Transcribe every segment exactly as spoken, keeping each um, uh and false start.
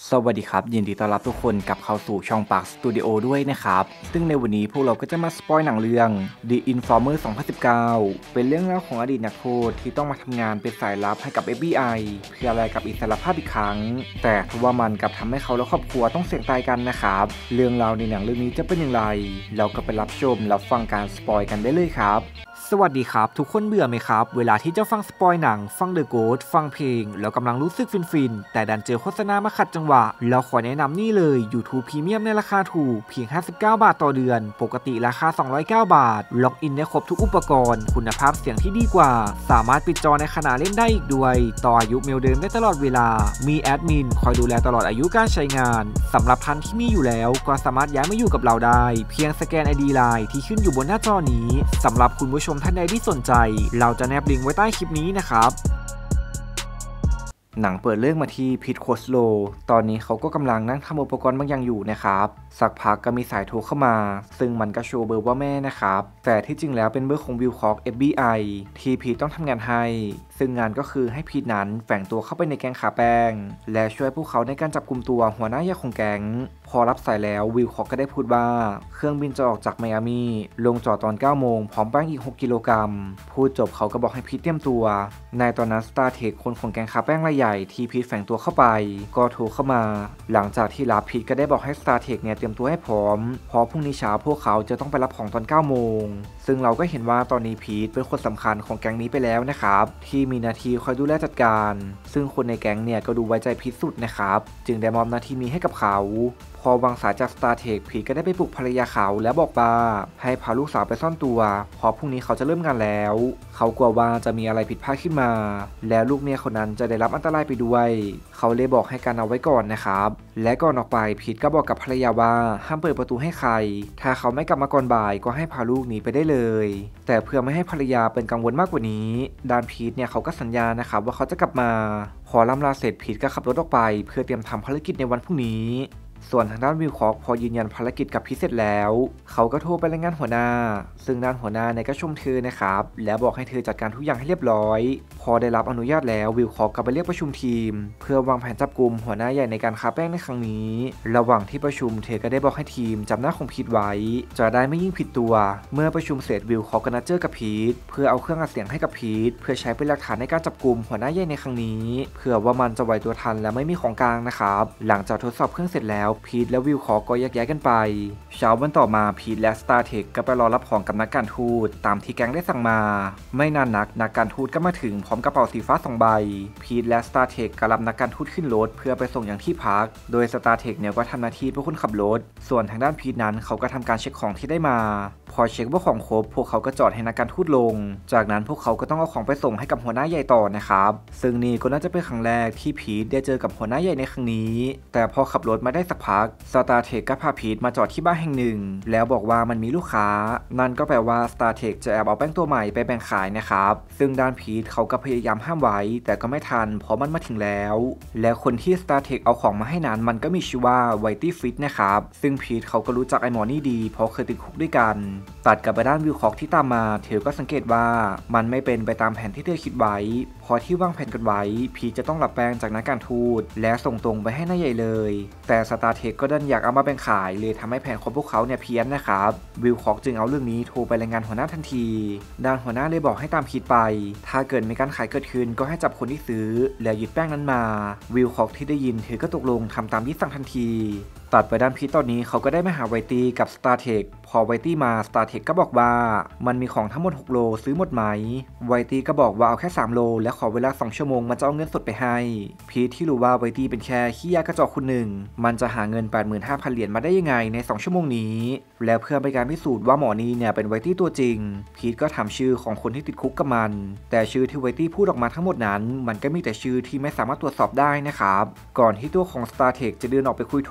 สวัสดีครับยินดีต้อนรับทุกคนกลับเข้าสู่ช่องปากสตูดิโอด้วยนะครับซึ่งในวันนี้พวกเราก็จะมาสปอยหนังเรื่อง The Informer สองพันสิบเก้า เป็นเรื่องราวของอดีตนักโทษที่ต้องมาทำงานเป็นสายลับให้กับ เอฟ บี ไอ เพื่ออะไรกับอิสรภาพอีกครั้งแต่ทว่ามันกลับทำให้เขาและครอบครัวต้องเสี่ยงตายกันนะครับเรื่องราวในหนังเรื่องนี้จะเป็นอย่างไรเราก็ไปรับชมรับฟังการสปอยกันได้เลยครับสวัสดีครับทุกคนเบื่อไหมครับเวลาที่จะฟังสปอยหนังฟังเดอะโกสต์ฟังเพลงแล้วกำลังรู้สึกฟินๆแต่ดันเจอโฆษณามาขัดจังหวะเราขอแนะนำนี่เลย YouTube Premium ในราคาถูกเพียงห้าสิบเก้าบาทต่อเดือนปกติราคาสองร้อยเก้าบาทล็อกอินได้ครบทุกอุปกรณ์คุณภาพเสียงที่ดีกว่าสามารถปิดจอในขณะเล่นได้อีกด้วยต่ออายุเมลเดิมได้ตลอดเวลามีแอดมินคอยดูแลตลอดอายุการใช้งานสำหรับท่านที่มีอยู่แล้วก็สามารถย้ายมาอยู่กับเราได้เพียงสแกน ไอ ดี ไลน์ ที่ขึ้นอยู่บนหน้าจอนี้สำหรับคุณผู้ชมท่านใดที่สนใจเราจะแนบลิงก์ไว้ใต้คลิปนี้นะครับหนังเปิดเรื่องมาที่พีทโคสโลตอนนี้เขาก็กำลังนั่งทำอุปกรณ์บางอย่างอยู่นะครับสักพักก็มีสายโทรเข้ามาซึ่งมันก็โชว์เบอร์ว่าแม่นะครับแต่ที่จริงแล้วเป็นเบอร์ของวิลคอก เอฟ บี ไอ ที่พีทต้องทำงานให้ซึ่งงานก็คือให้พีทนั้นแฝงตัวเข้าไปในแก๊งขาแป้งและช่วยพวกเขาในการจับกุมตัวหัวหน้าใหญ่ของแก๊งพอรับสายแล้ววิลคอกก็ได้พูดว่าเครื่องบินจะออกจากไมอามีลงจอดตอนเก้าโมงพร้อมแป้งอีกหกกิโลกรัมพูดจบเขาก็บอกให้พีทเตรียมตัวในตอนนั้นสตาร์เทคคนของแก๊งขาแป้งรายใหญ่ที่พีทแฝงตัวเข้าไปก็โทรเข้ามาหลังจากที่รับพีทก็ได้บอกให้สตาร์เทคเนี่ยเตรียมตัวให้พร้อมเพราะพรุ่งนี้เช้าพวกเขาจะต้องไปรับของตอนเก้าโมงซึ่งเราก็เห็นว่าตอนนี้พีทเป็นคนสำคัญของแก๊งนี้ไปแล้วนะครับที่มีหน้าที่คอยดูแลจัดการซึ่งคนในแก๊งเนี่ยก็ดูไว้ใจพีทสุดนะครับจึงได้มอบหน้าที่นี้ให้กับเขาพอวางสายจากสตาร์เทคพีทก็ได้ไปปลุกภรรยาเขาแล้วบอกว่าให้พาลูกสาวไปซ่อนตัวเพราะพรุ่งนี้เขาจะเริ่มงานแล้วเขากลัวว่าจะมีอะไรผิดพลาดขึ้นมาแล้วลูกเมียคนนั้นจะได้รับอันตรายไปด้วยเขาเลยบอกให้กันเอาไว้ก่อนนะครับและก่อนออกไปพีทก็บอกกับภรรยาว่าห้ามเปิดประตูให้ใครถ้าเขาไม่กลับมาก่อนบ่ายก็ให้พาลูกหนีไปได้เลยแต่เพื่อไม่ให้ภรรยาเป็นกังวลมากกว่านี้ด้านพีทเนี่ยเขาก็สัญญานะครับว่าเขาจะกลับมาพอล่ำลาเสร็จพีทก็ขับรถออกไปเพื่อเตรียมทำภารกิจในวันพรุ่งนี้ส่วนทางด้านวิลคอกพอยืนยันภารกิจกับพีทเสร็จแล้วเขาก็โทรไปรายงานหัวหน้าซึ่งด้านหัวหน้าเนี่ยก็ชมเธอนะครับแล้วบอกให้เธอจัดการทุกอย่างให้เรียบร้อยพอได้รับอนุญาตแล้ววิลคอกก็ไปเรียกประชุมทีมเพื่อวางแผนจับกลุ่มหัวหน้าใหญ่ในการค้าแป้งในครั้งนี้ระหว่างที่ประชุมเธอก็ได้บอกให้ทีมจำหน้าของพีทไว้จะได้ไม่ยิ่งผิดตัวเมื่อประชุมเสร็จวิลคอกก็นัดเจอกับพีทเพื่อเอาเครื่องอัดเสียงให้กับพีทเพื่อใช้เป็นหลักฐานในการจับกลุ่มหัวหน้าใหญ่ในครั้งนี้เพื่อว่ามันจะไหวตัวทันและไม่มีของกลางนะครับหลังจากทดสอบเครื่องเสร็จแล้วพีทและวิลคอกก็แยกย้ายกันไปเช้าวันต่อมาพีทและสตาร์เทคก็ไปรอรับของกับนักการทูตตามที่แก๊งได้สั่งมาไม่นานนักนักการทูตก็มาถึงพร้อมกระเป๋าสีฟ้าสองใบพีทและสตาร์เทคก็รับนักการทูตขึ้นรถเพื่อไปส่งอย่างที่พักโดยสตาร์เทคเนี่ยก็ทำหน้าที่เป็นคนขับรถส่วนทางด้านพีทนั้นเขาก็ทำการเช็คของที่ได้มาพอเช็คว่าของครบพวกเขาก็จอดให้นักการทูตลงจากนั้นพวกเขาก็ต้องเอาของไปส่งให้กับหัวหน้าใหญ่ต่อนะครับซึ่งนี่ก็น่าจะเป็นครั้งแรกที่พีทได้เจอกับหัวหน้าใหญ่ในครั้งนี้แต่พอขับรถมาได้สักพักสตาร์เทคก็พาพีทมาจอดที่บ้านแห่งหนึ่งแล้วบอกว่ามันมีลูกค้านั่นก็แปลว่า StarTech จะแอบเอาแป้งตัวใหม่ไปแบ่งขายนะครับซึ่งด้านพีทเขาก็พยายามห้ามไว้แต่ก็ไม่ทันเพราะมันมาถึงแล้วและคนที่ StarTech เอาของมาให้นั้นมันก็มีชื่อว่าไวตี้ฟิตนะครับซึ่งพีทเขาก็รู้จักไอ้หมอนี่ดีเพราะเคยติดคุกด้วยกันตัดกับไปด้านวิลคอกที่ตามมาเธอก็สังเกตว่ามันไม่เป็นไปตามแผนที่เธอคิดไว้พอที่วางแผนกันไว้พีทจะต้องรับแป้งจากนักการทูตและส่งตรงไปให้นายใหญ่เลยแต่ StarTech ก็ดันอยากเอามาแบ่งขายเลยทำให้แผนของพวกเขาเนี่ยเพี้ยนนะครับวิลคอกจึงเอาเรื่องนี้โทรไปรายงานหัวหน้าทันทีด้านหัวหน้าเลยบอกให้ตามพีทไปถ้าเกิดมีการขายเกิดขึ้นก็ให้จับคนที่ซื้อแล้วยึดแป้งนั้นมาวิลคอกที่ได้ยินเธอก็ตกลงทำตามที่สั่งทันทีตัดไปด้านพีทตอนนี้เขาก็ได้มาหาไวตี้กับ StarTech พอไวตี้มา StarTech ก็บอกว่ามันมีของทั้งหมดหกโลซื้อหมดไหมไวตี้ก็บอกว่าเอาแค่สามโลและขอเวลาสองชั่วโมงมันจะเอาเงินสดไปให้พีทที่รู้ว่าไวตี้เป็นแค่ขี้ยากระจอกคนหนึ่งมันจะหาเงิน แปดหมื่นห้าพัน เหรียญมาได้ยังไงในสองชั่วโมงนี้แล้วเพื่อเป็นการพิสูจน์ว่าหมอนี่เนี่ยเป็นไวตี้ตัวจริงพีทก็ถามชื่อของคนที่ติดคุกกับมันแต่ชื่อที่ไวตี้พูดออกมาทั้งหมดนั้นมันก็มีแต่ชื่อที่ไม่สามารถตรวจสอบได้นะครับก่อนที่ตัวของ StarTech จะเดินออกไปคุยโทรศัพท์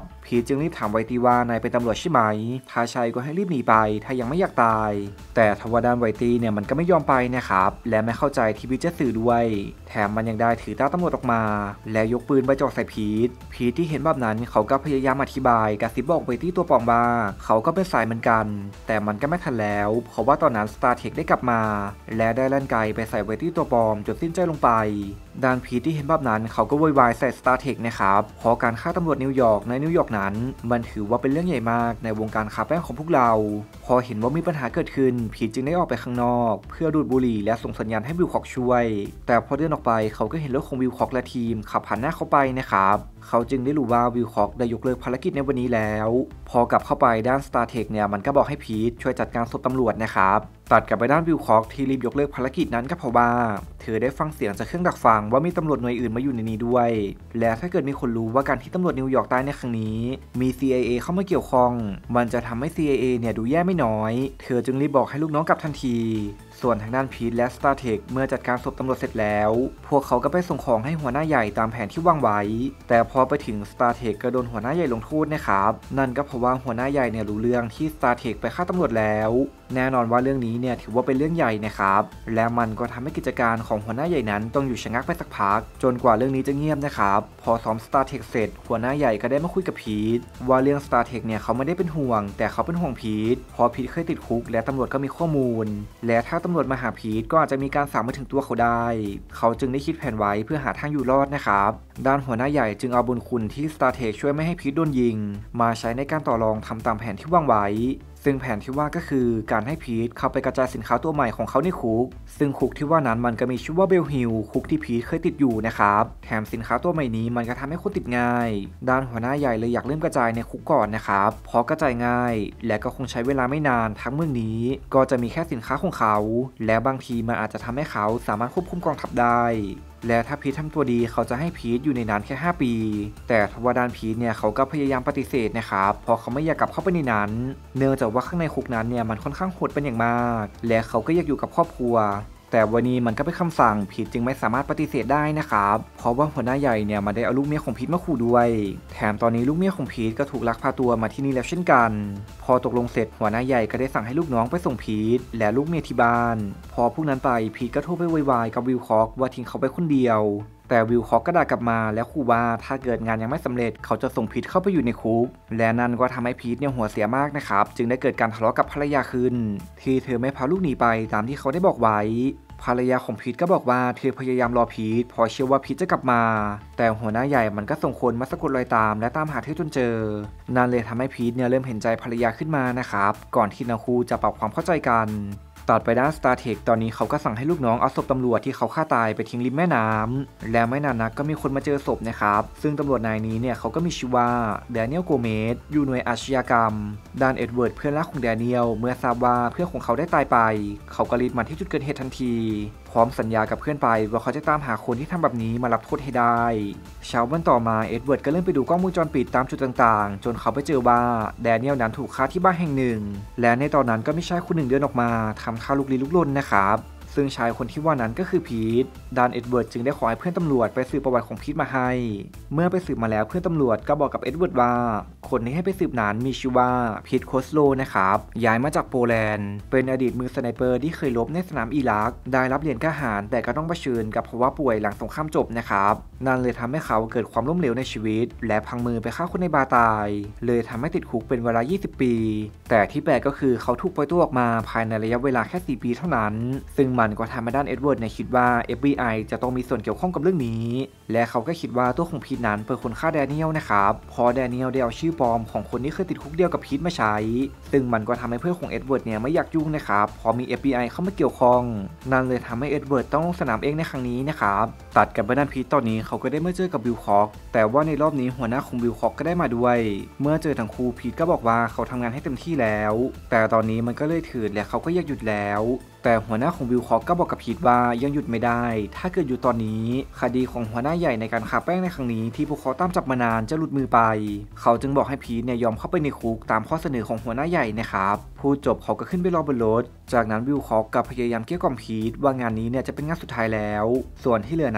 พีทจึงรีบถามไวตี้ว่านายเป็นตำรวจใช่ไหมถ้าใช่ก็ให้รีบหนีไปถ้ายังไม่อยากตายแต่ทว่าด้านไวตี้เนี่ยมันก็ไม่ยอมไปนะครับและไม่เข้าใจที่พีทจะสื่อด้วยแถมมันยังได้ถือตาตำรวจออกมาแล้วยกปืนไปจ่อใส่พีทพีทที่เห็นแบบนั้นเขาก็พยายามอธิบายกระซิบบอกไวตี้ตัวปลอมว่าเขาก็เป็นสายเหมือนกันแต่มันก็ไม่ทันแล้วเพราะว่าตอนนั้นสตาร์เทคได้กลับมาและได้ลั่นไกไปใส่ไวตี้ตัวปลอมจนสิ้นใจลงไปด้านพีทที่เห็นแบบนั้นเขาก็โวยวายใส่สตาร์เทคนะครับเพราะการฆ่าตำรวจนิวยอร์กในนิวยอร์กนั้นมันถือว่าเป็นเรื่องใหญ่มากในวงการค้าแป้งของพวกเราพอเห็นว่ามีปัญหาเกิดขึ้นพีทจึงได้ออกไปข้างนอกเพื่อดูดบุหรี่และส่งสัญญาณให้วิลคอกช่วยแต่พอเดินออกไปเขาก็เห็นรถของวิลคอกและทีมขับผ่านหน้าเขาไปนะครับเขาจึงได้รู้ว่าวิลคอกได้ยกเลิกภารกิจในวันนี้แล้วพอกลับเข้าไปด้านสตาร์เทคเนี่ยมันก็บอกให้พีทช่วยจัดการศพตำรวจนะครับตัดกลับไปด้านวิลคอกที่รีบยกเลิกภารกิจนั้นก็เพราะว่าเธอได้ฟังเสียงจากเครื่องดักฟังว่ามีตำรวจหน่วยอื่นมาอยู่ในนี้ด้วยและถ้าเกิดมีคนรู้ว่าการที่ตำรวจนิวยอร์กตายในครั้งนี้มี ซี ไอ เอ เข้ามาเกี่ยวข้องมันจะทำให้ ซี ไอ เอ เนี่ยดูแย่ไม่น้อยเธอจึงรีบบอกให้ลูกน้องกลับทันทีส่วนทางด้านพีทและสตาร์เทคเมื่อจัดการศพตำรวจเสร็จแล้วพวกเขาก็ไปส่งของให้หัวหน้าใหญ่ตามแผนที่วางไว้แต่พอไปถึงสตาร์เทคก็โดนหัวหน้าใหญ่ลงโทษนะครับนั่นก็เพราะว่าหัวหน้าใหญ่เนี่ยรู้เรื่องที่สตาร์เทคไปฆ่าตำรวจแล้วแน่นอนว่าเรื่องนี้เนี่ยถือว่าเป็นเรื่องใหญ่นะครับและมันก็ทำให้กิจการของหัวหน้าใหญ่นั้นต้องอยู่ชะงักไปสักพักจนกว่าเรื่องนี้จะเงียบนะครับพอซ้อมสตาร์เทคเสร็จหัวหน้าใหญ่ก็ได้มาคุยกับพีทว่าเรื่องสตาร์เทคเนี่ยเขาไม่ได้เป็นห่วงแต่เขาเป็นห่วงพีทเพราะพีทเคยติดคุกและตำรวจก็มีข้อมูลและถ้าตำรวจมาหาพีทก็อาจจะมีการสาวมาถึงตัวเขาได้เขาจึงได้คิดแผนไว้เพื่อหาทางอยู่รอดนะครับด้านหัวหน้าใหญ่จึงเอาบุญคุณที่สตาร์เทคช่วยไม่ให้พีทโดนยิงมาใช้ในการต่อรองทำตามแผนที่วางไว้ซึ่งแผนที่ว่าก็คือการให้พีทเข้าไปกระจายสินค้าตัวใหม่ของเขาในคุกซึ่งคุกที่ว่านั้นมันก็มีชื่อว่าเบลฮิลคุกที่พีทเคยติดอยู่นะครับแถมสินค้าตัวใหม่นี้มันก็ทำให้คนติดง่ายด้านหัวหน้าใหญ่เลยอยากเริ่มกระจายในคุกก่อนนะครับเพราะกระจายง่ายและก็คงใช้เวลาไม่นานทั้งเมืองนี้ก็จะมีแค่สินค้าของเขาและบางทีมันอาจจะทำให้เขาสามารถควบคุมกองทัพได้และถ้าพีททำตัวดีเขาจะให้พีทอยู่ในนั้นแค่ห้าปีแต่ทว่าด้านพีทเนี่ยเขาก็พยายามปฏิเสธนะครับเพราะเขาไม่อยากกลับเข้าไปในนั้นเนื่องจากว่าข้างในคุกนั้นเนี่ยมันค่อนข้างโหดเป็นอย่างมากและเขาก็อยากอยู่กับครอบครัวแต่วันนี้มันก็เป็นคำสั่งพีทจึงไม่สามารถปฏิเสธได้นะครับเพราะว่าหัวหน้าใหญ่เนี่ยมันได้เอาลูกเมียของพีทมาขู่ด้วยแถมตอนนี้ลูกเมียของพีทก็ถูกลักพาตัวมาที่นี่แล้วเช่นกันพอตกลงเสร็จหัวหน้าใหญ่ก็ได้สั่งให้ลูกน้องไปส่งพีทและลูกเมียที่บ้านพอพวกนั้นไปพีทก็โทรไปโวยวายกับวิลคอกว่าทิ้งเขาไปคนเดียวแต่วิลคอกก็ด่ากลับมาแล้วขู่ว่าถ้าเกิดงานยังไม่สำเร็จเขาจะส่งพีทเข้าไปอยู่ในคุกและนั่นก็ทำให้พีทเนี่ยหัวเสียมากนะครับจึงได้เกิดการทะเลาะกับภรรยาขึ้นที่เธอไม่พาลูกหนีไปตามที่เขาได้บอกไว้ภรรยาของพีทก็บอกว่าเธอพยายามรอพีทเพราะเชื่อว่าพีทจะกลับมาแต่หัวหน้าใหญ่มันก็ส่งคนมาสะกดรอยตามและตามหาเธอจนเจอนั่นเลยทำให้พีทเนี่ยเริ่มเห็นใจภรรยาขึ้นมานะครับก่อนที่ทั้งคู่จะปรับความเข้าใจกันตัดไปด้านสตาร์เทคตอนนี้เขาก็สั่งให้ลูกน้องเอาศพตำรวจที่เขาฆ่าตายไปทิ้งริมแม่น้ำและไม่นานนักก็มีคนมาเจอศพนะครับซึ่งตำรวจนายนี้เนี่ยเขาก็มีชื่อว่าแดเนียลโกเมสอยู่หน่วยอาชญากรรมด้านเอ็ดเวิร์ดเพื่อนรักของแดเนียลเมื่อทราบว่าเพื่อนของเขาได้ตายไปเขาก็รีบมาที่จุดเกิดเหตุทันทีพร้อมสัญญากับเพื่อนไปว่าเขาจะตามหาคนที่ทำแบบนี้มารับโทษให้ได้เช้าวันต่อมาเอ็ดเวิร์ดก็เริ่มไปดูกล้องวงจรปิดตามจุดต่างๆจนเขาไปเจอว่าแดเนียลนั้นถูกฆ่าที่บ้านแห่งหนึ่งและในตอนนั้นก็มีชายคนหนึ่งเดินออกมาทำท่าลุกลี้ลุกลนนะครับซึ่งชายคนที่ว่านั้นก็คือพีทด้านเอ็ดเวิร์ดจึงได้ขอให้เพื่อนตำรวจไปสืบประวัติของพีทมาให้เมื่อไปสืบมาแล้วเพื่อนตำรวจก็บอกกับเอ็ดเวิร์ดว่าคนที่ให้ไปสืบนั้นมีชื่อว่าพีทโคสโลนะครับย้ายมาจากโปแลนด์เป็นอดีตมือสไนเปอร์ที่เคยรบในสนามอิรักได้รับเหรียญทหารแต่ก็ต้องเผชิญกับภาวะป่วยหลังสงครามจบนะครับนั่นเลยทำให้เขาเกิดความล้มเหลวในชีวิตและพังมือไปฆ่าคนในบาร์ตายเลยทำให้ติดคุกเป็นเวลายี่สิบปีแต่ที่แปลกก็คือเขาถูกปล่อยตัวออกมาภายในระยะเวลาแค่สี่ปีเท่านั้นซึ่งมันก็ทำให้ด้านเอ็ดเวิร์ดเนี่ยคิดว่า เอฟ บี ไอ จะต้องมีส่วนเกี่ยวข้องกับเรื่องนี้และเขาก็คิดว่าตัวของพีทนั้นเป็นคนฆ่าแดเนียลนะครับพอแดเนียลได้เอาชื่อปลอมของคนที่เคยติดคุกเดียวกับพีทมาใช้ซึ่งมันก็ทำให้เพื่อนของเอ็ดเวิร์ดเนี่ยไม่อยากยุ่งนะครับพอมี เอฟ บี ไอ เข้ามาเกี่ยวข้องนั่นเลยทำให้เอ็ดเวิร์ดต้องลงสนามเองในครั้งนี้นะครับตัดกับด้านพีทตอนนี้เขาก็ได้มาเจอกับวิลคอกแต่ว่าในรอบนี้หัวหน้าของวิลคอกก็ได้มาด้วยเมื่อเจอทั้งคู่พีทก็บอกว่าเขาทำงานให้เต็มที่แล้วแต่ตอนนี้มันก็เลยถืดและเขาก็อยากหยุดแล้วแต่หัวหน้าของวิลคอกก็บอกกับพีทว่ายังหยุดไม่ได้ถ้าเกิดอยู่ตอนนี้คดีของหัวหน้าใหญ่ในการฆ่าแป้งในครั้งนี้ที่พวกเขาตามจับมานานจะหลุดมือไปเขาจึงบอกให้พีทเนี่ยยอมเข้าไปในคุกตามข้อเสนอของหัวหน้าใหญ่นะครับพูดจบเขาก็ขึ้นไปรอบนรถจากนั้นวิลคอกก็พยายามเกลี้ยกล่อมพีทว่างานนี้เนี่ยจะเป็นงานสุดท้ายแล้วส่วนที่เหลือนั้น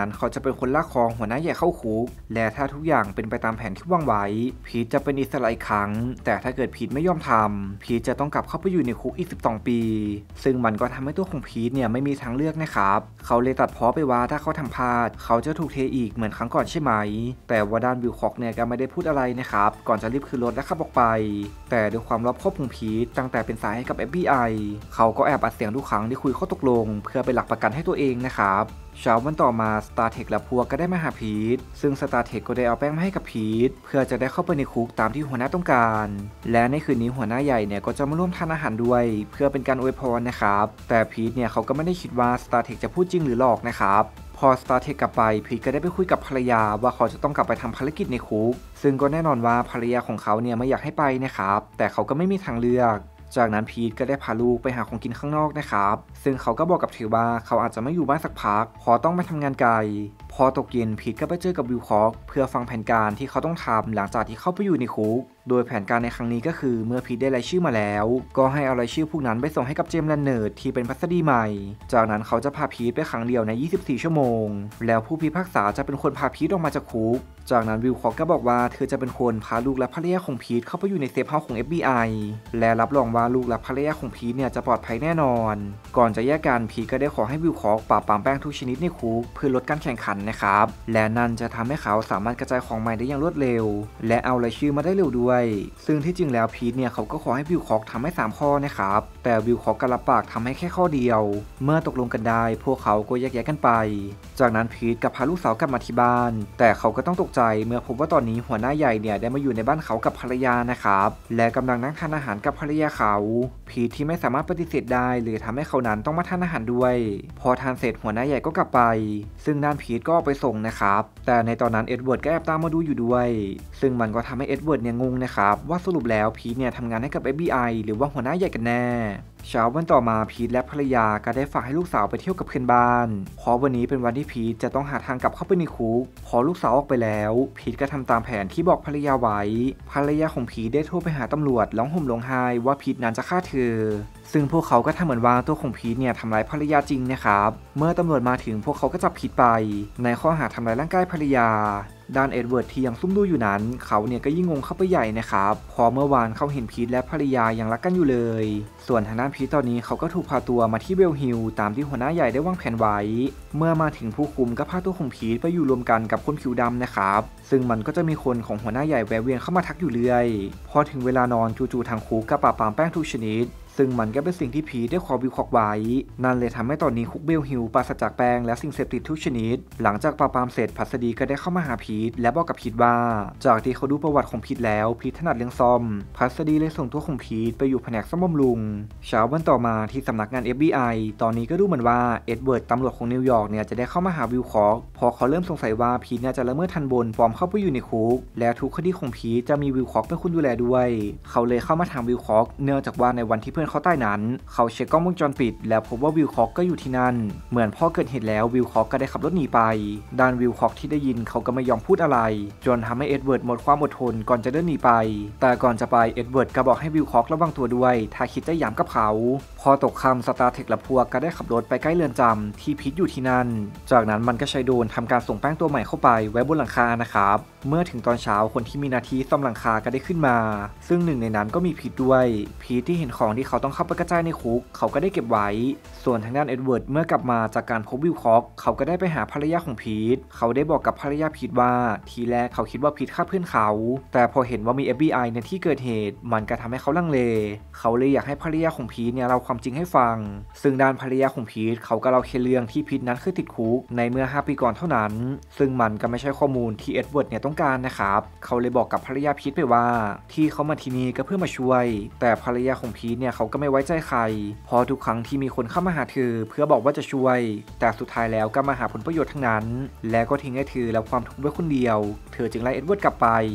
เขาจะเป็นคนลากคอหัวหน้าใหญ่เข้าคุกและถ้าทุกอย่างเป็นไปตามแผนที่วางไว้พีทจะเป็นอิสระอีกครั้งแต่ถ้าเกิดพีทไม่ยอมทำพีทจะต้องกลับเข้าไปอยู่ในคุกอีกสิบสองปีซึ่งมันก็ทำให้ตัวของพีทเนี่ยไม่มีทางเลือกนะครับเขาเลยตัดพ้อไปว่าถ้าเขาทำพลาดเขาจะถูกเทอีกเหมือนครั้งก่อนใช่ไหมแต่ว่าด้านวิลคอกเนี่ยก็ไม่ได้พูดอะไรนะครับก่อนจะรีบขึ้นรถและขับออกไปแต่ด้วยความรอบคอบของพีทตั้งแต่เป็นสายให้กับ เอฟ บี ไอ เขาก็แอบอัดเสียงทุกครั้งที่คุยข้อตกลงเพื่อเป็นหลักประกันให้ตัวเองนะครับเช้าวันต่อมา StarTech และพวกก็ได้มาหาพีทซึ่ง StarTech ก็ได้เอาแป้งมาให้กับพีทเพื่อจะได้เข้าไปในคุกตามที่หัวหน้าต้องการและในคืนนี้หัวหน้าใหญ่เนี่ยก็จะมาร่วมทานอาหารด้วยเพื่อเป็นการอวยพรนะครับแต่พีทเนี่ยเขาก็ไม่ได้คิดว่า StarTech จะพูดจริงหรือหลอกนะครับพอ StarTech กลับไปพีทก็ได้ไปคุยกับภรรยาว่าเขาจะต้องกลับไปทำภารกิจในคุกซึ่งก็แน่นอนว่าภรรยาของเขาเนี่ยไม่อยากให้ไปนะครับแต่เขาก็ไม่มีทางเลือกจากนั้นพีทก็ได้พาลูกไปหาของกินข้างนอกนะครับซึ่งเขาก็บอกกับเธอว่าเขาอาจจะไม่อยู่บ้านสักพักพอต้องไปทำงานไกลพอตกเย็นพีทก็ไปเจอกับวิลคอกเพื่อฟังแผนการที่เขาต้องทำหลังจากที่เข้าไปอยู่ในคุกโดยแผนการในครั้งนี้ก็คือเมื่อพีทได้รายชื่อมาแล้วก็ให้เอารายชื่อพวกนั้นไปส่งให้กับเจมส์แลนเนิร์ดที่เป็นพัสดีใหม่จากนั้นเขาจะพาพีทไปครั้งเดียวในยี่สิบสี่ชั่วโมงแล้วผู้พิพากษาจะเป็นคนพาพีทออกมาจากคุกจากนั้นวิลคอกก็บอกว่าเธอจะเป็นคนพาลูกและภรรยาของพีทเข้าไปอยู่ในเซฟเฮาส์ของ เอฟ บี ไอ และรับรองว่าลูกและภรรยาของพีทเนี่ยจะปลอดภัยแน่นอนก่อนจะแยกกันพีทก็ได้ขอให้วิลคอกปราบปรามแป้งทุกชนิดในคุกเพื่อลดการแข่งขันนะครับและนั่นจะทำให้เขาสามารถกระจายของใหม่ได้อย่างรวดเร็วและเอารายชื่อมาได้เร็วด้วยซึ่งที่จริงแล้วพีทเนี่ยเขาก็ขอให้วิลคอกทำให้สามข้อนะครับแต่วิลคอกก็รับปากทำให้แค่ข้อเดียวเมื่อตกลงกันได้พวกเขาก็แยกย้ายกันไปจากนั้นพีทกับพาลูกสาวกลับมาที่บ้านแต่เขาก็ต้องตกใจเมื่อพบว่าตอนนี้หัวหน้าใหญ่เนี่ยได้มาอยู่ในบ้านเขากับภรรยานะครับและกำลังนั่งทานอาหารกับภรรยาเขาพีทที่ไม่สามารถปฏิเสธได้เลยทำให้เขานั้นต้องมาทานอาหารด้วยพอทานเสร็จหัวหน้าใหญ่ก็กลับไปซึ่งด้านพีทก็ไปส่งนะครับแต่ในตอนนั้นเอ็ดเวิร์ดก็แอบตามมาดูอยู่ด้วยซึ่งมันก็ทำให้เอ็ดเวิร์ดเนี่ยงงนะครับว่าสรุปแล้วพีทเนี่ยทำงานให้กับ เอฟ บี ไอ หรือว่าหัวหน้าใหญ่กันแน่เช้าวันต่อมาพีทและภรรยาก็ได้ฝากให้ลูกสาวไปเที่ยวกับเพื่อนบ้านเพราะวันนี้เป็นวันที่พีทจะต้องหาทางกลับเข้าไปในคุกพอลูกสาวออกไปแล้วพีทก็ทำตามแผนที่บอกภรรยาไว้ภรรยาของพีทได้โทรไปหาตำรวจร้องห่มร้องไห้ว่าพีทนั้นจะฆ่าเธอซึ่งพวกเขาก็ทำเหมือนว่าตัวของพีทเนี่ยทำร้ายภรรยาจริงนะครับเมื่อตำรวจมาถึงพวกเขาก็จับพีทไปในข้อหาทำร้ายร่างกายภรรยาด้านเอ็ดเวิร์ดที่ยังซุ่มดูอยู่นั้นเขาเนี่ยก็ยิ่งงงเข้าไปใหญ่นะครับพอเมื่อวานเขาเห็นพีทและภรรยายังรักกันอยู่เลยส่วนทางด้านพีทตอนนี้เขาก็ถูกพาตัวมาที่เบลฮิลตามที่หัวหน้าใหญ่ได้วางแผนไว้เมื่อมาถึงผู้คุมก็พาตัวของพีทไปอยู่รวมกันกับคนผิวดำนะครับซึ่งมันก็จะมีคนของหัวหน้าใหญ่แวะเวียนเข้ามาทักอยู่เรื่อยพอถึงเวลานอนจู่ๆทางคุกก็ปราบปรามแป้งทุกชนิดซึ่งมันก็เป็นสิ่งที่พีทได้ขอวิลคอกไว้นั่นเลยทำให้ตอนนี้คุกเบลฮิลปราศจากแป้งและสิ่งเสพติดทุกชนิดหลังจากปราบปรามเสร็จพัสดีก็ได้เข้ามาหาพีทและบอกกับพีทว่าจากที่เขาดูประวัติของพีทแล้วพีทถนัดเรื่องซ่อมพัสดีเลยส่งตัวของพีทไปอยู่แผนกซ่อมบำรุงเช้าวันต่อมาที่สำนักงาน เอฟ บี ไอ ตอนนี้ก็ดูเหมือนว่าเอ็ดเวิร์ดตำรวจของนิวยอร์กเนี่ยจะได้เข้ามาหาวิลคอกพอเขาเริ่มสงสัยว่าพีทเนี่ยจะละเมิดทันบนปลอมเข้าไปอยู่ในคุกและทุกคดีของพีทจะมีวิลคอกเป็นคนดูแลด้วยเขาเลยเข้ามาถามวิลคอกเนื่องจากว่าในวันที่เพื่อนเขาตายนั้นเขาเช็คกล้องวงจรปิดแล้วพบว่าวิลคอกก็อยู่ที่นั่นเหมือนพอเกิดเหตุแล้ววิลคอกก็ได้ขับรถหนีไปด้านวิลคอกที่ได้ยินเขาก็ไม่ยอมพูดอะไรจนทำให้เอ็ดเวิร์ดหมดความอดทนก่อนจะเดินหนีไปแต่ก่อนจะไปเอ็ดเวิร์ดก็บอกให้วิลคอกระวังตัวด้วยถ้าคิดจะหยามกับเขาพอตกค่ำสตาร์เทคและพวกก็ได้ขับรถไปใกล้เรือนจำที่พีทอยู่ที่นั่นจากนั้นมันก็ใช้โดรนทำการส่งแป้งตัวใหม่เข้าไปไว้บนหลังคานะครับเมื่อถึงตอนเช้าคนที่มีหน้าที่ซ่อมหลังคาก็ได้ขึ้นมาซึ่งหนึ่งในนั้นก็มีพีทด้วยพีทที่เห็นของที่เขาต้องเข้าไปกระจายในคุกเขาก็ได้เก็บไว้ส่วนทางด้านเอ็ดเวิร์ดเมื่อกลับมาจากการพบวิลคอกเขาก็ได้ไปหาภรรยาของพีทเขาได้บอกกับภรรยาพีทว่าทีแรกเขาคิดว่าพีทฆ่าเพื่อนเขาแต่พอเห็นว่ามี เอฟ บี ไอ ในที่เกิดเหตุมันก็ทำให้เขาลังเลเขาเลยอยากให้ภรรยาของพีทเนี่ยเล่าความจริงให้ฟังซึ่งด้านภรรยาของพีทเขาก็เล่าแค่เรื่องที่พีทนั้นเคยติดคุกในเมื่อห้าปีก่อนเท่านั้นซึ่งมันก็ไม่ใช่ข้อมูลที่เอ็ดเวิร์ดเนี่ยต้องการนะครับเขาเลยบอกกับภรรยาพีทไปว่าที่เขามาที่นี่ก็เพื่อมาช่วยแต่ภรรยาของพีทเนี่ยเขาก็ไม่ไว้ใจใครพอทุกครั้งที่มีคนเข้ามาหาเธอเพื่อบอกว่าจะช่วยแต่สุดท้ายแล้วก็มาหาผลประโยชน์ทั้งนั้นและก็ทิ้งให้เธอและความทุกข์ไว้คนเดียวเธอจึงไล่เอ็ดเวิร์ดกลับไป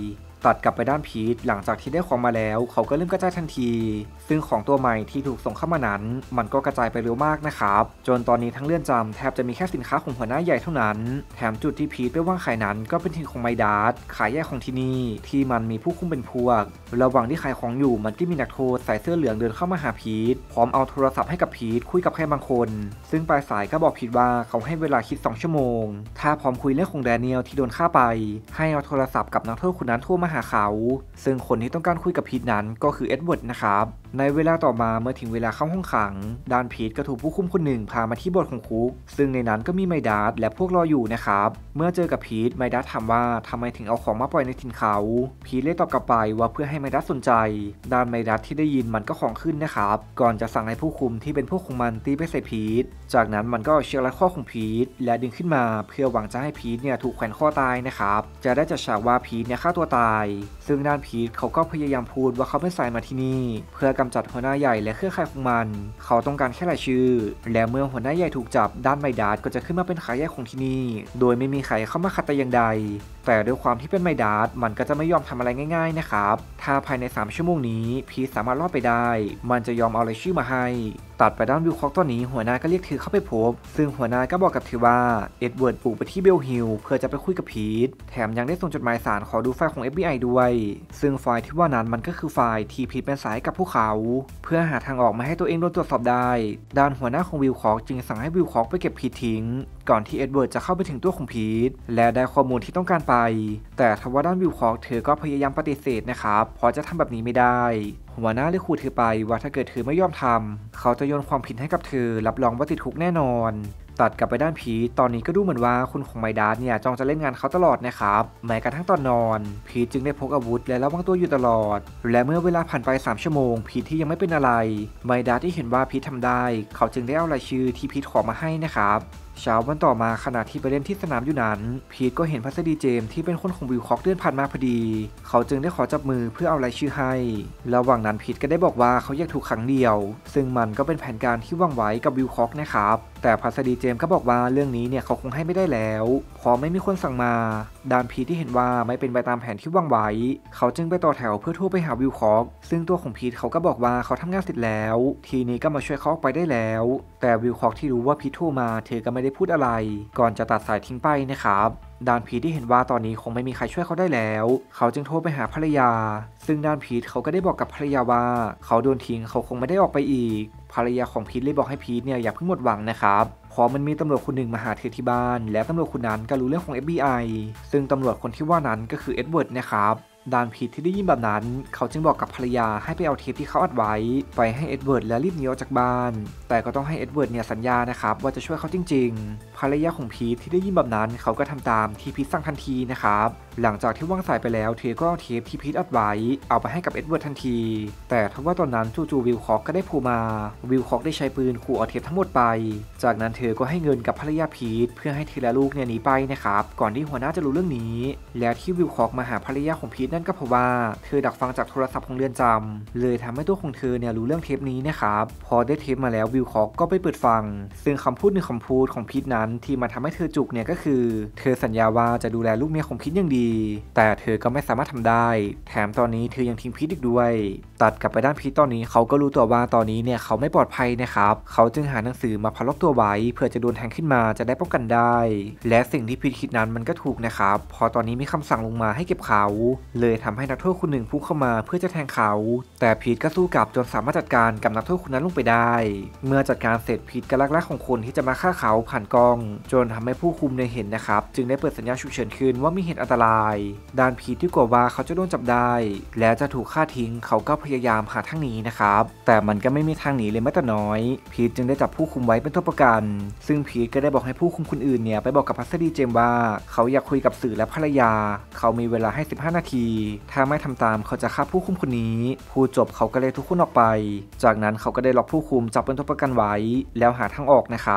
ตัดกลับไปด้านพีทหลังจากที่ได้ของมาแล้วเขาก็เริ่มกระจายทันทีซึ่งของตัวใหม่ที่ถูกส่งเข้ามานั้นมันก็กระจายไปเร็วมากนะครับจนตอนนี้ทั้งเรือนจำแทบจะมีแค่สินค้าของหัวหน้าใหญ่เท่านั้นแถมจุดที่พีทไปวางขายนั้นก็เป็นถิ่นของไมดาสขายแยกของที่นี่ที่มันมีผู้คุมเป็นพวกระหว่างที่ขายของอยู่มันก็มีนักโทษใส่เสื้อเหลืองเดินเข้ามาหาพีทพร้อมเอาโทรศัพท์ให้กับพีทคุยกับใครบางคนซึ่งปลายสายก็บอกพีทว่าเขาให้เวลาคิดสองชั่วโมงถ้าพร้อมคุยเรื่องของแดเนียลที่โดนฆ่าไปให้เอาโทรศัพท์กับนักโทษคนนั้นโทรมาหาเขาซึ่งคนที่ต้องการคุยกับพีทนั้นก็คือเอ็ดเวิร์ดนะครับในเวลาต่อมาเมื่อถึงเวลาเข้าห้องขังด้านพีทก็ถูกผู้คุมคนหนึ่งพามาที่โบสถ์ของคุกซึ่งในนั้นก็มีไมดาสและพวกรออยู่นะครับเมื่อเจอกับพีทไมดาสถามว่าทำไมถึงเอาของมาปล่อยในถิ่นเขาพีทเลยตอบกลับไปว่าเพื่อให้ไมดาสสนใจด้านไมดาสที่ได้ยินมันก็ของขึ้นนะครับก่อนจะสั่งให้ผู้คุมที่เป็นพวกของมันตีไปใส่พีทจากนั้นมันก็เชือกรัดข้อของพีทและดึงขึ้นมาเพื่อหวังจะให้พีทเนี่ยถูกแขวนคอตายนะครับจะได้จัดฉากว่าพีทเนี่ยฆ่าตัวตายซึ่งด้านพีทเขาก็พยายามพูดว่าเขาเป็นสายมาที่นี่เพื่อกำจัดหัวหน้าใหญ่และเครือข่ายของมันเขาต้องการแค่รายชื่อและเมื่อหัวหน้าใหญ่ถูกจับด้านไมดาสก็จะขึ้นมาเป็นขายแยกของที่นี่โดยไม่มีใครเข้ามาขัดแต่อย่างใดแต่ด้วยความที่เป็นไมดาสมันก็จะไม่ยอมทำอะไรง่ายๆนะครับถ้าภายในสามชั่วโมงนี้พีทสามารถรอดไปได้มันจะยอมเอารายชื่อมาให้ตัดไปด้านวิลคอกตอนนี้หัวหน้าก็เรียกเธอเข้าไปพบซึ่งหัวหน้าก็บอกกับเธอว่าเอ็ดเวิร์ดบุกไปที่เบลฮิลเพื่อจะไปคุยกับพีทแถมยังได้ส่งจดหมายสารขอดูไฟล์ของ เอฟ บี ไอ ด้วยซึ่งไฟล์ที่ว่านั้นมันก็คือไฟล์ที่พีทเป็นสายกับพวกเขาเพื่อหาทางออกมาให้ตัวเองโดนตรวจสอบได้ด้านหัวหน้าของวิลคอกจึงสั่งให้วิลคอกไปเก็บพีททิ้งก่อนที่เอ็ดเวิร์ดจะเข้าไปถึงตัวของพีทและได้ข้อมูลที่ต้องการไปแต่ทว่าด้านวิลคอกเธอก็พยายามปฏิเสธนะครับเพราะจะทำแบบนี้ไม่ได้หัวหน้าเลยขู่เธอไปว่าถ้าเกิดเธอไม่ยอมทำเขาจะโยนความผิดให้กับเธอรับรองว่าติดคุกแน่นอนตัดกลับไปด้านพีทตอนนี้ก็ดูเหมือนว่าคุณของไมดาสเนี่ยจ้องจะเล่นงานเขาตลอดนะครับแม้กระทั่งตอนนอนพีทจึงได้พกอาวุธและระวังตัวอยู่ตลอดและเมื่อเวลาผ่านไปสามชั่วโมงพีทที่ยังไม่เป็นอะไรไมดาสที่เห็นว่าพีททำได้เขาจึงได้เอารายชื่อที่พีทขอมาให้นะครับเช้าวันต่อมาขณะที่ไปเล่นที่สนามอยู่นั้นพีทก็เห็นพัสดีเจมที่เป็นคนของวิลคอกเดินผ่านมาพอดีเขาจึงได้ขอจับมือเพื่อเอารายชื่อให้ระหว่างนั้นพีทก็ได้บอกว่าเขาอยากถูกขังเดียวซึ่งมันก็เป็นแผนการที่วางไว้กับวิลคอกนะครับแต่พัสดีเจมก็บอกว่าเรื่องนี้เนี่ยเขาคงให้ไม่ได้แล้วเพราะไม่มีคนสั่งมาด้านพีทที่เห็นว่าไม่เป็นไปตามแผนที่วางไว้เขาจึงไปต่อแถวเพื่อโทรไปหาวิลคอกซึ่งตัวของพีทเขาก็บอกว่าเขาทำงานเสร็จแล้วทีนี้ก็มาช่วยเขาออกไปได้แล้วแต่วิลคอกที่รู้ว่าพีทโทรมาเธอก็ไม่ได้พูดอะไรก่อนจะตัดสายทิ้งไปนะครับด้านพีทที่เห็นว่าตอนนี้คงไม่มีใครช่วยเขาได้แล้วเขาจึงโทรไปหาภรรยาซึ่งด้านพีทเขาก็ได้บอกกับภรรยาว่าเขาโดนทิ้งเขาคงไม่ได้ออกไปอีกภรรยาของพีทเลยบอกให้พีทเนี่ยอย่าเพิ่งหมดหวังนะครับเพราะมันมีตำรวจคนหนึ่งมาหาเธอที่บ้านและตำรวจคนนั้นก็รู้เรื่องของ เอฟ บี ไอ ซึ่งตำรวจคนที่ว่านั้นก็คือเอ็ดเวิร์ดนะครับด้านพีทที่ได้ยินแบบนั้นเขาจึงบอกกับภรรยาให้ไปเอาเทปที่เขาอัดไว้ไปให้เอ็ดเวิร์ดและรีบหนีออกจากบ้านแต่ก็ต้องให้เอ็ดเวิร์ดเนี่ยสัญญานะครับว่าจะช่วยเขาจริงๆภรรยาของพีทที่ได้ยินแบบนั้นเขาก็ทำตามที่พีทสั่งทันทีนะครับหลังจากที่วางสายไปแล้วเธอก็เอาเทปที่พีทอัดไว้เอาไปให้กับเอ็ดเวิร์ดทันทีแต่ทว่าตอนนั้นจู่ๆวิลคอกก็ได้โผล่มาวิลคอกได้ใช้ปืนขู่เอาเทปทั้งหมดไปจากนั้นเธอก็ให้เงินกับภรรยาพีทเพื่อให้เธอและลูกเนี่ยหนีไปนะครับก่อนที่หัวหน้าจะรู้เรื่องนี้แล้วที่วิลคอกมาหาภรรยาของพีทนั่นก็เพราะว่าเธอดักฟังจากโทรศัพท์ของเรือนจำเลยทำให้ตัวของเธอเนี่ยรู้เรื่องเทปนี้นะครับพอได้เทปมาแล้ววิลคอกก็ไปเปิดฟังซึ่งคำพูดหนึ่งคำพูดของพีทนั้นที่มาทำให้เธอจุกเนี่ยก็คือเธอสัญญาว่าจะดูแลลูกเมียของพีทอย่างดีแต่เธอก็ไม่สามารถทำได้แถมตอนนี้เธอยังทิ้งพีทอีกด้วยตัดกลับไปด้านพีทตอนนี้เขาก็รู้ตัวว่าตอนนี้เนี่ยเขาไม่ปลอดภัยนะครับเขาจึงหาหนังสือมาพันล็อกตัวไว้เพื่อจะโดนแทงขึ้นมาจะได้ป้องกันได้และสิ่งที่พีทคิดนั้นมันก็ถูกนะครับพอตอนนี้มีคำสั่งลงมาให้เก็บเขาเลยทำให้นักโทษคนหนึ่งพุ่งเข้ามาเพื่อจะแทงเขาแต่พีทก็สู้กลับจนสามารถจัดการกับนักโทษคนนั้นลงไปได้เมื่อจัดการเสร็จพีทก็ลักแรกของคนที่จะมาฆ่าเขาผ่านกล้องจนทำให้ผู้คุมในเห็นนะครับจึงได้เปิดสัญญาณฉุกเฉินขึ้นว่ามีเหตุอันตรายด้านพีทที่กลัวว่าเขาจะโดนจับได้และจะถูกฆ่าทิ้งเขาก็พยายามหาทางหนีนะครับแต่มันก็ไม่มีทางหนีเลยแม้แต่น้อยพีทจึงได้จับผู้คุมไว้เป็นตัวประกันซึ่งพีทก็ได้บอกให้ผู้คุมคนอื่นเนี่ยไปบอกกับพัสดีเจมว่าเขาอยากคุยกับสื่อและภรรยาเขามีเวลาให้สิบห้านาทีถ้าไม่ทำตามเขาจะฆ่าผู้คุมคนนี้พูดจบเขาก็เลยทุกคนออกไปจากนั้นเขาก็ได้ล็อกผู้คุมจับเป็นตัวประกันไว้แล้วหาทางออกนะครับ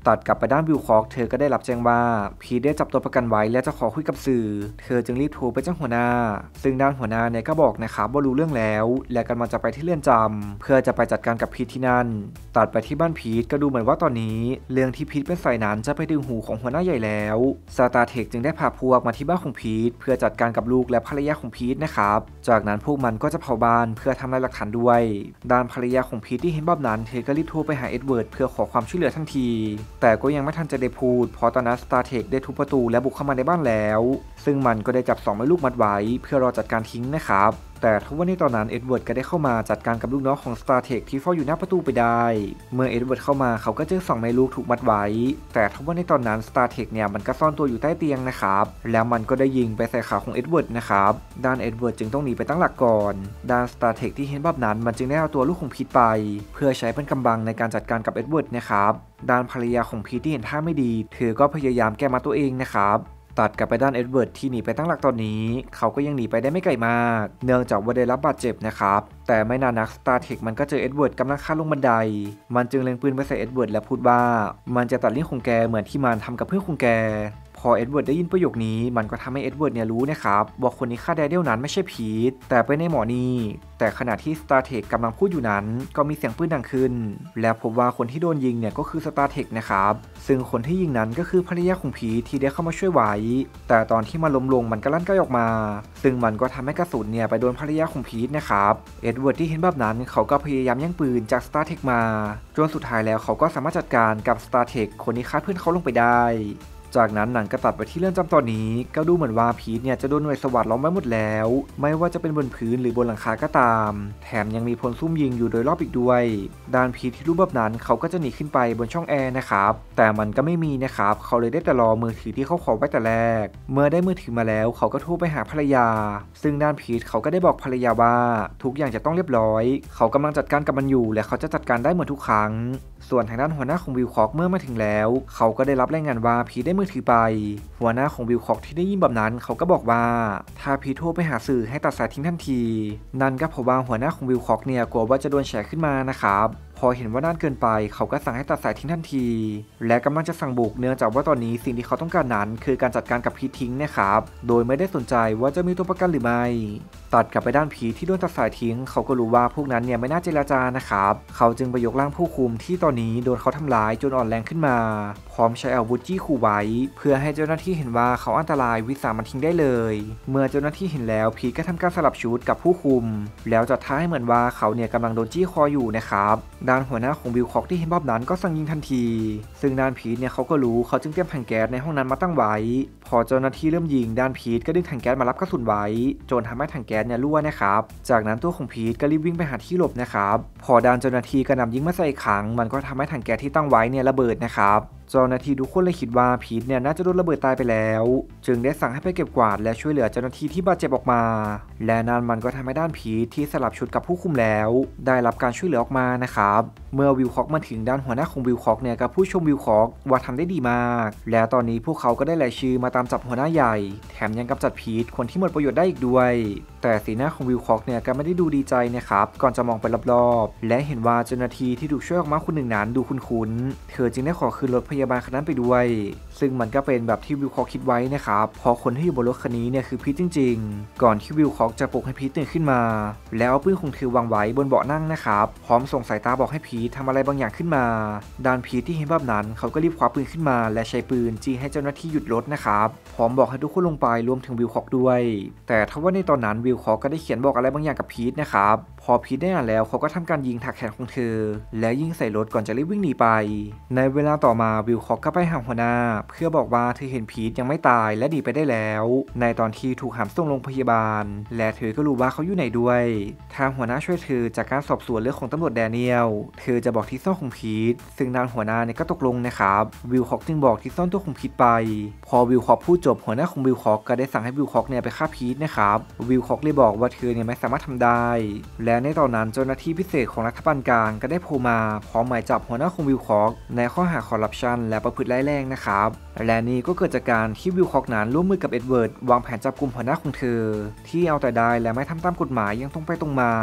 ตัดกลับไปด้านวิลคอกเธอก็ได้รับแจ้งว่าพีทได้จับตัวประกันไว้และจะขอคุยกับสื่อเธอจึงรีบโทรไปแจ้งหัวหน้าซึ่งด้านหัวหน้าเนี่ยก็บอกนะครับว่ารู้เรื่องแล้วและกำลังจะไปที่เรือนจำเพื่อจะไปจัดการกับพีทที่นั่นตัดไปที่บ้านพีทก็ดูเหมือนว่าตอนนี้เรื่องที่พีทเป็นฝ่ายนั้นจะไปดึงหูของหัวหน้าใหญ่แล้วสตาร์เทคจึงได้พาพวกมาที่บ้านของพีทเพื่อจัดการกับลูกและภรรยาของพีทนะครับจากนั้นพวกมันก็จะเผาบ้านเพื่อทำลายหลักฐานด้วยด้านภรรยาของพีทที่เห็นแบบนั้นเธอก็รีบโทรไปหาเอ็ดเวิร์ดเพื่อขอความช่วยเหลือทันทีแต่ก็ยังไม่ทันจะได้พูดเพราะตอนนั้นสตาร์เทคได้ทุบประตูและบุกเข้ามาในบ้านแล้วซึ่งมันก็ได้จับสองแม่ลูกมัดไว้เพื่อรอจัดการทิ้งนะครับแต่ทว่าในตอนนั้นเอ็ดเวิร์ดก็ได้เข้ามาจัดการกับลูกน้องของ StarTech ที่เฝ้าอยู่หน้าประตูไปได้เมื่อเอ็ดเวิร์ดเข้ามาเขาก็เจอสองแม่ลูกถูกมัดไว้แต่ทว่าในตอนนั้น StarTech เนี่ยมันก็ซ่อนตัวอยู่ใต้เตียงนะครับแล้วมันก็ได้ยิงไปใส่ขาของเอ็ดเวิร์ดนะครับด้านเอ็ดเวิร์ดจึงต้องหนีไปตั้งหลักก่อนด้าน StarTech ที่เห็นแบบนั้นมันจึงได้เอาตัวลูกของพีทไปเพื่อใช้เป็นกำบังในการจัดการกับเอ็ดเวิร์ดนะครับด้านภรรยาของพีทที่เห็นท่าไม่ดีเธอก็พยายามแก้มาตัวเองนะครับตัดกลับไปด้านเอ็ดเวิร์ดที่หนีไปตั้งหลักตอนนี้เขาก็ยังหนีไปได้ไม่ไกลมากเนื่องจากว่าได้รับบาดเจ็บนะครับแต่ไม่นานนัก StarTech มันก็เจอเอ็ดเวิร์ดกำลังข้ามลงบันไดมันจึงเล็งปืนไปใส่เอ็ดเวิร์ดและพูดว่ามันจะตัดลิ้นของแกเหมือนที่มันทำกับเพื่อนของแกพอเอ็ดเวิร์ดได้ยินประโยคนี้มันก็ทำให้เอ็ดเวิร์ดเนี่ยรู้นะครับว่าคนที่ฆ่าแดเนียลนั้นไม่ใช่พีทแต่เป็นในหมอนี่แต่ขณะที่ StarTech กำลังพูดอยู่นั้นก็มีเสียงปืนดังขึ้นและพบว่าคนที่โดนยิงเนี่ยก็คือ StarTech นะครับซึ่งคนที่ยิงนั้นก็คือภรรยาของพีทที่ได้เข้ามาช่วยไว้แต่ตอนที่มันล้มลงมันก็ลั่นไกออกมาซึ่งมันก็ทำให้กระสุนเนี่ยไปโดนภรรยาของพีทนะครับเอ็ดเวิร์ดที่เห็นแบบนั้นเขาก็พยายามแย่งปืนจาก StarTech มาจนสุดท้ายแล้วเขาก็สามารถจัดการกับ StarTech คนที่ฆ่าเพื่อนเขาลงไปได้จากนั้นหนังก็ตัดไปที่เรื่องจำตอนนี้ก็ดูเหมือนว่าพีทเนี่ยจะโดนหน่วยสวัสดิ์ล้อมไว้หมดแล้วไม่ว่าจะเป็นบนพื้นหรือบนหลังคาก็ตามแถมยังมีพลซุ่มยิงอยู่โดยรอบอีกด้วยด้านพีทที่รู้แบบนั้นเขาก็จะหนีขึ้นไปบนช่องแอร์นะครับแต่มันก็ไม่มีนะครับเขาเลยได้แต่รอมือถือที่เขาขอไว้แต่แรกเมื่อได้มือถือมาแล้วเขาก็โทรไปหาภรรยาซึ่งด้านพีทเขาก็ได้บอกภรรยาว่าทุกอย่างจะต้องเรียบร้อยเขากำลังจัดการกับมันอยู่และเขาจะจัดการได้เหมือนทุกครั้งส่วนทางด้านหัวหน้าของวิลคอกเมื่อมาถึงแล้วเขาก็ได้รับรายงานว่าพีทได้มือถือไปหัวหน้าของวิลคอกที่ได้ยินแบบนั้นเขาก็บอกว่าถ้าพีทโทรไปหาสื่อให้ตัดสายทิ้งทันทีนั่นก็เพราะว่าหัวหน้าของวิลคอกเนี่ยกลัวว่าจะโดนแฉขึ้นมานะครับพอเห็นว่านานเกินไปเขาก็สั่งให้ตัดสายทิ้งทันทีและกำลังจะสั่งบุกเนื่องจากว่าตอนนี้สิ่งที่เขาต้องการนั้นคือการจัดการกับพีททิ้งนะครับโดยไม่ได้สนใจว่าจะมีตัวประกันหรือไม่ตัดกลับไปด้านพีทที่โดนตัดสายทิ้งเขาก็รู้ว่าพวกนั้นเนี่ยไม่น่าเจรจานะครับเขาจึงไปยกร่างผู้คุมที่ตอนนี้โดนเขาทำร้ายจนอ่อนแรงขึ้นมาพร้อมใช้อาวุธจี้ขู่ไว้เพื่อให้เจ้าหน้าที่เห็นว่าเขาอันตรายวิสามันทิ้งได้เลยเมื่อเจ้าหน้าที่เห็นแล้วพีทก็ทำการสลับชุดกับผู้คุมแล้วจัดท่าให้เหมือนว่าเขาเนี่ยกำลังโดนจี้คออยู่นะครับด้านหัวหน้าของวิลคอกที่เห็นแบบนั้นก็สั่งยิงทันทีซึ่งด้านพีทเนี่ยเขาก็รู้เขาจึงเตรียมถังแก๊สในห้องนั้นมาตั้งไว้พอเจ้าหน้าที่เริ่มยิงด้านพีทก็ดึงถังแก๊สมารับกระสุนไว้จนทำให้ถังแก๊สเนี่ยรั่วนะครับจากนั้นตัวของพีทก็รีบวิ่งไปหาที่หลบนะครับพอด้านเจ้าหน้าที่ก็นำยิงมาใส่อีกครั้งมันก็ทำให้ถังแก๊สที่ตั้งไว้เนี่ยระเบิดนะครับเจ้าหน้าที่ทุกคนเลยคิดว่าพีทเนี่ยน่าจะโดนระเบิดตายไปแล้วจึงได้สั่งให้ไปเก็บกวาดและช่วยเหลือเจ้าหน้าที่ที่บาดเจ็บออกมาและนั่นมันก็ทำให้ด้านพีทที่สลับชุดกับผู้คุมแล้วได้รับการช่วยเหลือออกมานะครับเมื่อวิลคอกมาถึงด้านหัวหน้าของวิลคอกเนี่ยกับผู้ชมวิลคอกว่าทำได้ดีมากและตอนนี้พวกเขาก็ได้รายชื่อมาตามจับหัวหน้าใหญ่แถมยังกำจัดพีทคนที่หมดประโยชน์ได้อีกด้วยแต่สีหน้าของวิลคอกเนี่ยก็ไม่ได้ดูดีใจนะครับก่อนจะมองไปรอบๆและเห็นว่าเจ้าหน้าที่ที่ถูกช่วยออกมาคนหนึ่งนั้นดูคุ้นๆเธอจึงได้ขอคืนรถพยาบาลคันนั้นไปด้วยซึ่งมันก็เป็นแบบที่วิลคอกคิดไว้นะครับเพราะคนที่อยู่บนรถคันนี้เนี่ยคือพีทจริงๆก่อนที่วิลคอกจะปลุกให้พีทตื่นขึ้นมาแล้วเอาปืนของเธอวางไว้บนเบาะนั่งนะครับพร้อมส่งสายตาบอกให้พีททำอะไรบางอย่างขึ้นมาด้านพีทที่เห็นแบบนั้นเขาก็รีบคว้าปืนขึ้นมาและใช้ปืนจี้ให้เจ้าหน้าที่หยุดรถนะครับพร้อมบอกให้ทุกคนลงไปรวมถึงวิลคอกด้วยแต่ทว่าในตอนนั้นวิลคอกก็ได้เขียนบอกอะไรบางอย่างกับพีทนะครับพอพีทได้อ่านแล้วเขาก็ทำการยิงถักแขนของเธอและยิงใส่รถก่อนจะรีบวิ่งหนีไปในเวลาต่อมาวิลคอกก็ไปหาหัวหน้าเพื่อบอกว่าเธอเห็นพีทยังไม่ตายและหนีไปได้แล้วในตอนที่ถูกหามส่งโรงพยาบาลและเธอก็รู้ว่าเขาอยู่ไหนด้วยทางหัวหน้าช่วยเธอจากการสอบสวนเรื่องของตำรวจแดเนียลเธอจะบอกที่ซ่อนของพีทซึ่งนางหัวหน้าเนี่ยก็ตกลงนะครับวิลคอกจึงบอกที่ซ่อนตัวของพีทไปพอวิลคอกพูดจบหัวหน้าของวิลคอกก็ได้สั่งให้วิลคอกเนี่ยไปฆ่าพีทนะครับวิลคอกเลยบอกว่าเธอเนี่ยไม่สามารถทำได้และในตอนนั้นเจ้าหน้าที่พิเศษของรัฐบาลกลางก็ได้โผล่มาพร้อมหมายจับหัวหน้าของวิลคอกในข้อหาคอร์รัปชันและประพฤติร้ายแรงนะครับและนี่ก็เกิดจากการที่วิลคอกนั้นร่วมมือกับเอ็ดเวิร์ดวางแผนจับกุมหัวหน้าของเธอที่เอาแต่ได้และไม่ทำตามกฎหมายยังตรงไปตรงมา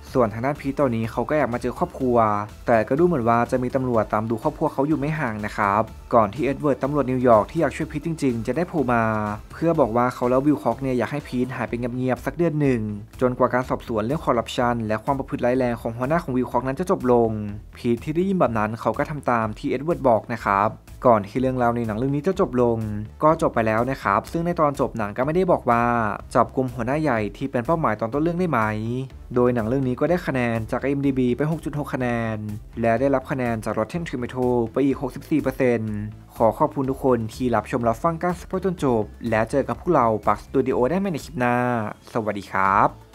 ส่วนทางด้านพีทตอนนี้เขาก็อยากมาเจอครอบครัวแต่ก็ดูเหมือนว่าจะมีตำรวจตามดูครอบครัวเขาอยู่ไม่ห่างนะครับก่อนที่เอ็ดเวิร์ดตำรวจนิวยอร์กที่อยากช่วยพีทจริงๆจะได้โผล่มาเพื่อบอกว่าเขาแล้ววิลคอกเนี่ยอยากให้พีทหายไปเงียบๆสักเดือนหนึ่งจนกว่าการสอบสวนเรื่องคอร์รัปชันและความประพฤติร้ายแรงของหัวหน้าของวิลคอกนั้นจะจบลงพีทที่ได้ยินแบบนั้นเขาก็ทำตามที่เอ็ดเวิร์ดบอกนะครับก่อนที่เรื่องราวในหนังเรื่องนี้จะจบลงก็จบไปแล้วนะครับซึ่งในตอนจบหนังก็ไม่ได้บอกว่าจับกลุ่มหัวหน้าใหญ่ที่เป็นเป้าหมายตอนต้นเรื่องได้ไหมโดยหนังเรื่องนี้ก็ได้คะแนนจาก ไอ เอ็ม ดี บี ไป หกจุดหก คะแนนและได้รับคะแนนจาก Rotten Tomatoes ไปอีก หกสิบสี่เปอร์เซ็นต์ ขอขอบคุณทุกคนที่รับชมรับฟังการสปอยจนจบและเจอกับพวกเราปักสตูดิโอได้ใหม่ในคลิปหน้าสวัสดีครับ